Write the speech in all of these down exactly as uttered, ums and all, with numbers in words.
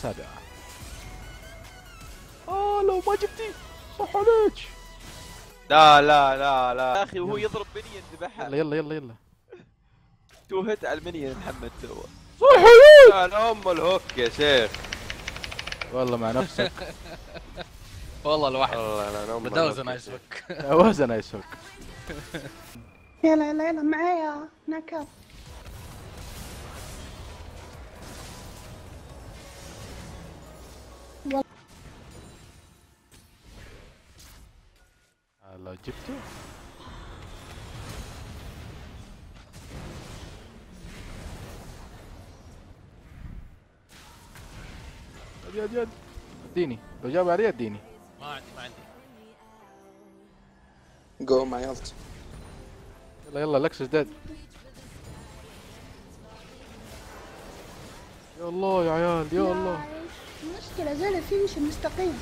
السابعة. اه لو ما جبتي صح عليك. لا لا لا لا يا اخي وهو يضرب منين ذبحها. يلا يلا يلا يلا. تو هيت على المنين محمد سوى. صح عليك. انا ام الهوك يا شيخ. والله مع نفسك. والله الواحد والله انا ام بدوزن نايس هوك. وزن نايس هوك. يلا يلا يلا معايا ناكر. لو جبته يد يد اديني، لو جاب علي اديني. ما عندي ما عندي. جو مع يلت. يلا يلا لكسس ديد. يا الله يا عيال يا الله. المشكلة زين في مش مستقيم.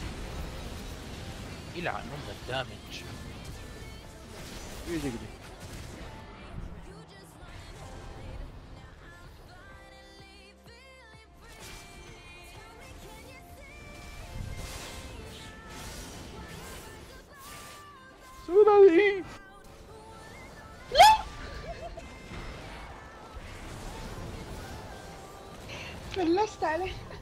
يلعن ام الدامج. يجي كده. سوري. فلست عليه.